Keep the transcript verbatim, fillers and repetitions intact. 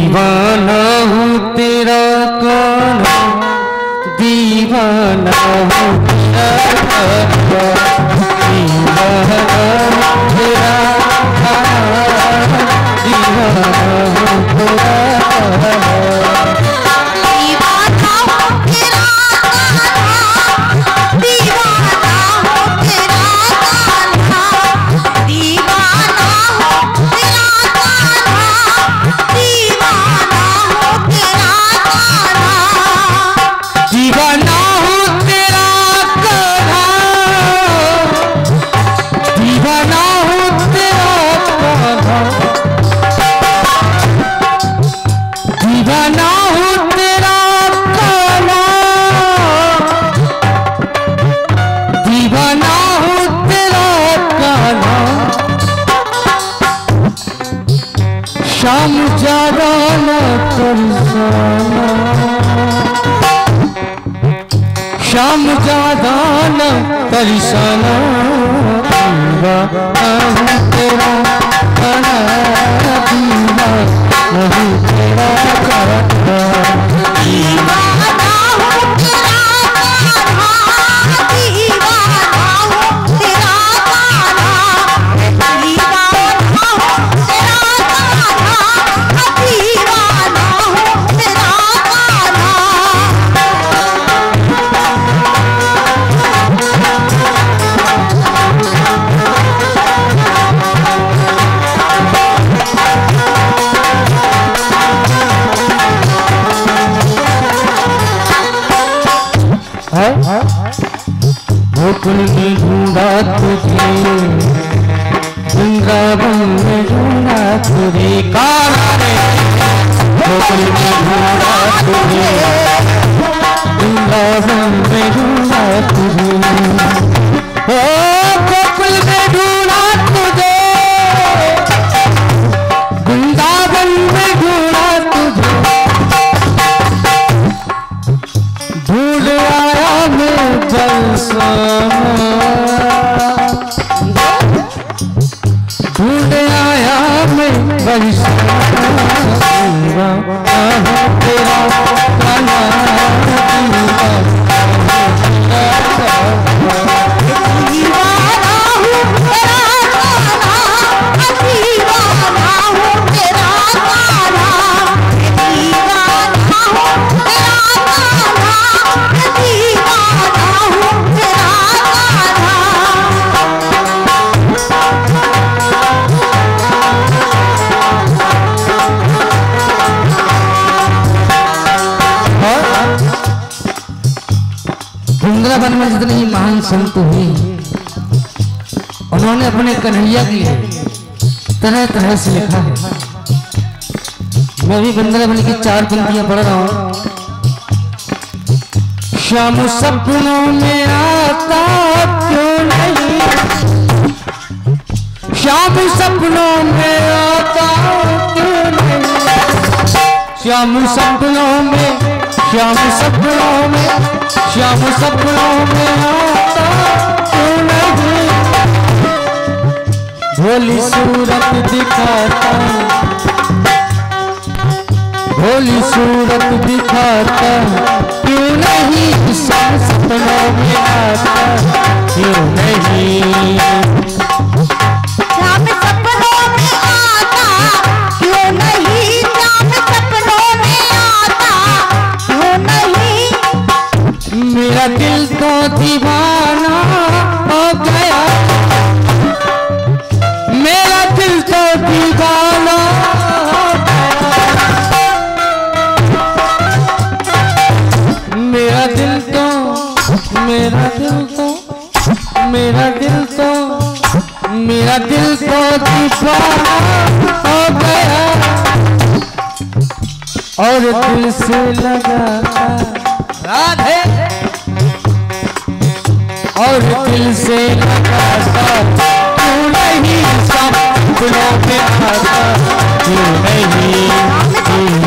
दीवाना हूँ तेरा कान्हा, दीवाना हूँ तेरा कान्हा, दीवाना हूँ तेरा कान्हा, दीवाना हूँ तेरा कान्हा। शाम ज्यादा न तरसाना, शाम ज्यादा न तरसाना, दीवाना हूँ तेरा कान्हा, दीवाना हूँ तेरा कान्हा, दीवाना हूँ तेरा कान्हा, दीवाना हूँ तेरा कान्हा, दीवाना हूँ तेरा गोकुल में ढूंढा तुझे, वृंदावन में ढूंढा तुझे, कान्हा रे गोकुल में ढूंढा तुझे, वृंदावन में ढूंढा तुझे, ओ गोकुल में ढूंढा तुझे, वृंदावन में ढूंढा तुझे, ढूंढ आया मैं बरसाना, ढूंढ आया मैं बरसाना, दीवाना हूँ तेरा कान्हा, दीवाना हूँ तेरा कान्हा, दीवाना हूँ तेरा कान्हा, दीवाना हूँ तेरा कान्हा, दीवाना हूँ तेरा वृंदावन में जितने ही महान संत हुए, उन्होंने अपने कन्हैया की तरह तरह से लिखा है। मैं भी वृंदावन की चार पंक्तियां पढ़ रहा हूं। शाम सपनों में आता क्यों नहीं, शाम सपनों में आता क्यों नहीं, श्याम सपनों में, श्याम सपनों में, श्याम सपनों में आता क्यों नहीं, भोली सूरत दिखाता, भोली सूरत दिखाता क्यों नहीं, श्याम सपनों में आता क्यों नहीं, श्याम सपनों में आता क्यों नहीं, श्याम सपनों में आता क्यों नहीं, मेरा दिल तो दीवाना हो गया, मेरा दिल तो दीवाना हो गया, मेरा दिल तो, मेरा दिल तो, मेरा दिल तो, मेरा दिल तो दीवाना हो गया, और दिल से लगा राधे, और दिल से लगाता क्यों नहीं, सपनों में आता क्यों नहीं,